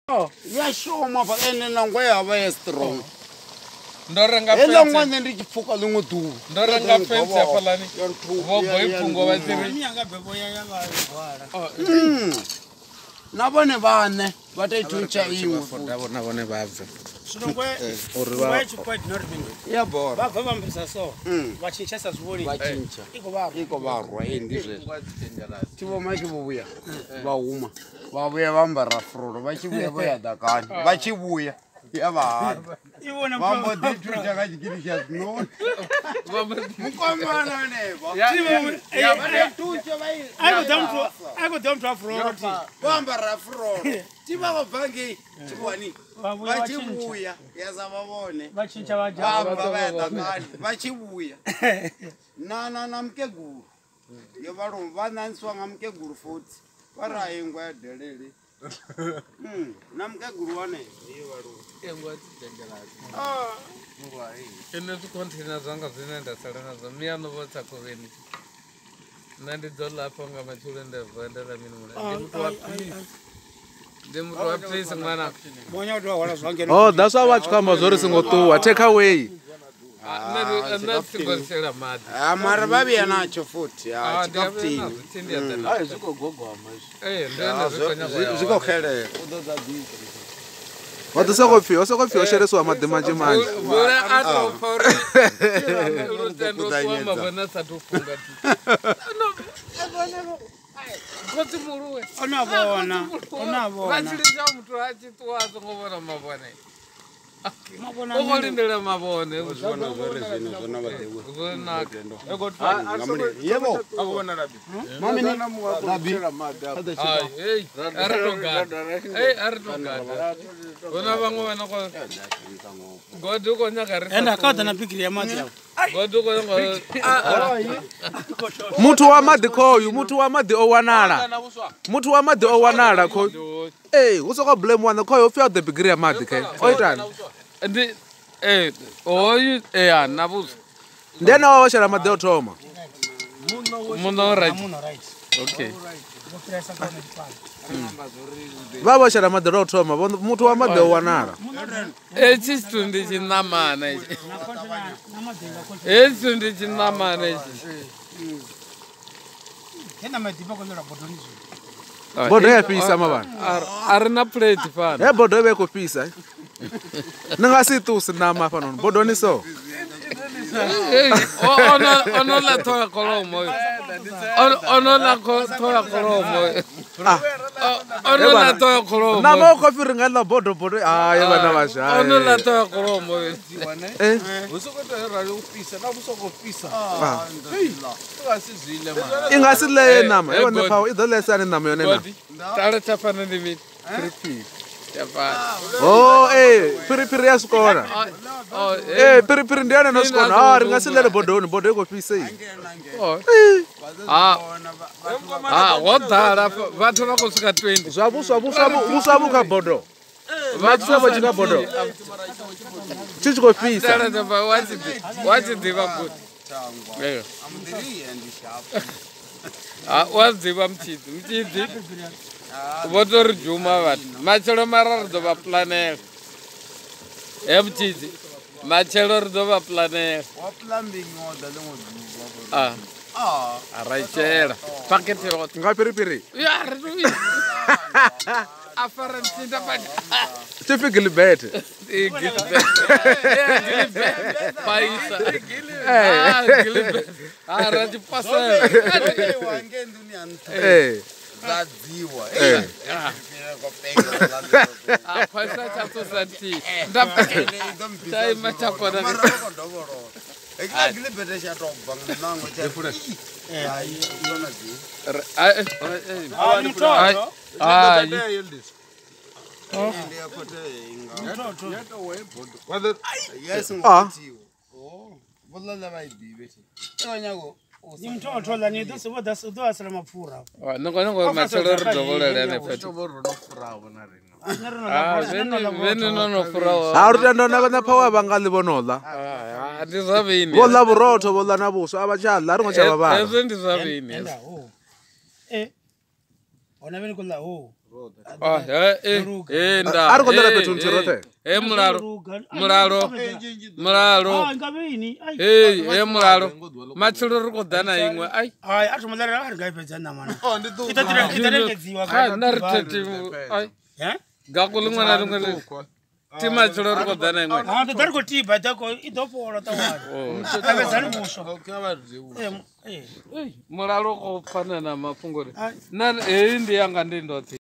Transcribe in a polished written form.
ya shoma pa ene nangwe yava ya strong ndorenga ela ngwane ndi chipfuka limwe ḓuvha ndorenga fence hafhalani vho ipfungo vha tsiri na vhone vhaṋe vha tea thuntsha iṅwe na vhone vha bve uri ya bora vha bva vhambisa so vha tshintshesa zwivholi vha tshintsha iko varwa ndi zwezwo tivo maki vho vhuya vha huma vha vhuya vha ambara frulo vha tshi vhuya vho ya ḓakani vha tshi vhuya ya vhahana vha mbo ḓi thuntsha kha tshigidi tsha zwinoni mukomana hanefha I go down to Afro. Bambara frolo. Tiba go bangi tshwani. Ba tshibuya ya za babone. Ba tshintsha ba Ba ba ḓakani ba tshibuya. Na mkegulu. Yo vhalom vha nanswa nga mkegulu futhi. Para ingwa ya delele. Na mkegulu wane yo vhalom. engwa tshidengela. Ene zwi container zwanga zwine nda sala nazo miyano vho tsakoveni. Nandi dola ponga machule ndavandala mini please mwana monya ndo wala zwange Oh, that's why watch kama zori singotuwa take away na singosela mad mara babi anacho futhi ha chikafti hayi ziko gogo amashi ndana zikonya ziko khele Wasokofio shereso amademanje manje. Bora ato pori. Lutendo swamba bana satufunga tu. No. Koti muruwe. Onabona. Vachilisa mtu achitwazo ngobona mabone. Okolindela mabone uzona zore zino zona badewe. Uzona yebo akubona labi. Mami ni labi. Hey, Erdogan. Bona bangwe bana go godu go nyaka re. Enda ka dana bigiri ya mati yawo. Godu go ngo Muthu wa maḓi khoyu, muthu wa maḓi o wanala. Muthu wa maḓi o wanala khoyu. Usoko blame one khoyu ofia the bigiri ya maḓi khe. Oitani. Ndi oyu nabuzo. Ndena wa shela maḓi o thoma. Muno right. Okay. Vha shela maḓi o thoma, muthu wa maḓi o wanala. Chistu ndi chinamana ichi. Ndi chinamana ichi. Kena madiba ko ndira bodoni zwi. Bodo ya pisa mabana. Arina plate fana. Bodo be ko pisa. Ninga si tu sinama fana. Bodo ni so. Ono la toya kolomo. Ono la toya kolomo. Ono la toya kolomo. Na mo ko firinga la bodo ya bana basha. Ono la toya kolomo. Usoko to ra upisa na usoko pisa. Ngasizile man. Ingasile nama. Yona phawo idolesa ni nama yona na. Tala chapana ni mi. Tripi. Piri ya skona. Piri ndiana no skona. Ringasilele bodoni, bodo ko pisa yi. Wadala vathu va kusika 20. Zwabu ka bodo. Vathu va chika bodo. Chichi ko pisa. Wachidiva good. Waziva mchidi. Votori juma vat. Machelo marar do va planel. Mchidi. Machelo do va planel. wa plumbing order le Araichera. Packet hot. Nga piri. Ya, reduwi. Afarantinda pa. Tifi gilbert. Gilbert. Paisa. Gilbert. Raji pasel. wange nduni anta zadziwa Paisa chato santi. Ndapa. Chai machakona. Ekagile bete cha tomba nango cha fresh. Mtoto la ni dosi voda sudo asala mapfura. Nongo machelo ridovolele ne fetu. Veni nono furawa. Arutanda na power bangali bonola. Ndizavini. Bola burotho bola na buso abajala ringo cha baba. Ndizavini. Ona veni kula ari konḓela fhethu nthihi roṱhe mulalo matshelo ri khou ḓa na iṅwe na ri thetimu gako liṅwe na liṅwe ti matshelo ri khou ḓa na iṅwe mulalo khou pfana na mafhungo ri heyi ndi yanga ndi ndoṱhe